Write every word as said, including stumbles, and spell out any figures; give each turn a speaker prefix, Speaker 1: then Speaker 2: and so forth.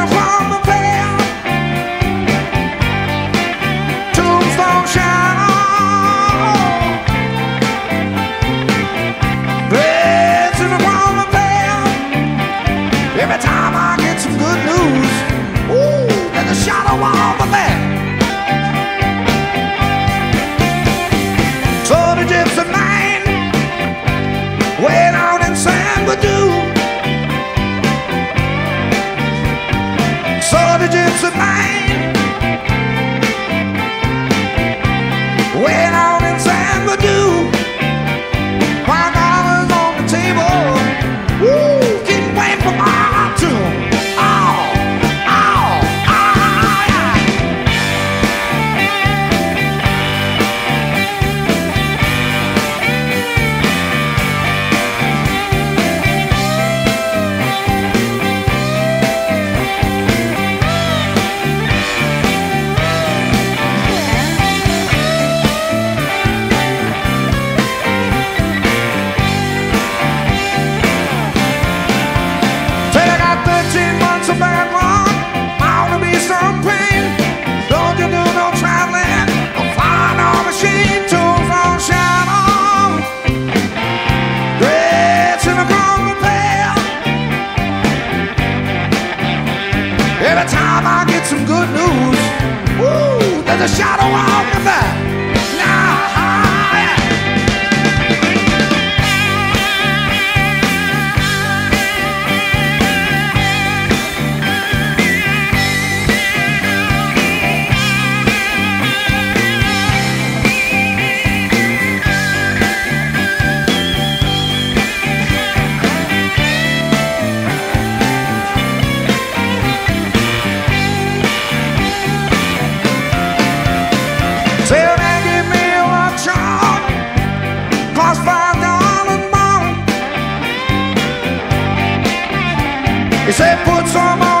Speaker 1: from the veil. Tombstone shine on. Dancing from the veil. Every time I get some good news, ooh, there's a shadow of a man. So the gypsy man, way down in San Badoo. So the gypsy man, way down in San Badoo. Five dollars on the table, woo, keep waiting for my tune. Oh, oh, oh, yeah. thirteen months of bad luck, bound to be some pain. Don't you do no traveling, no flying on machine. Tombstone shine on, dancing across the veil. Every time I get some good news, woo, there's a shadow on the back. Now, yeah. Say man, give me a rock shot, cost five dollars more. He said put some on.